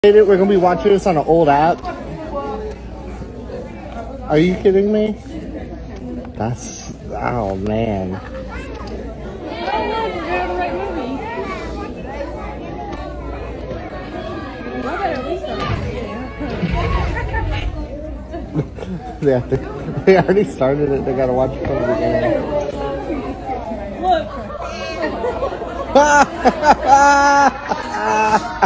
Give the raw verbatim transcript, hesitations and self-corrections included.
We're gonna be watching this on an old app. Are you kidding me? That's, oh man. they, have to, they already started it. They gotta watch it from the beginning. Look.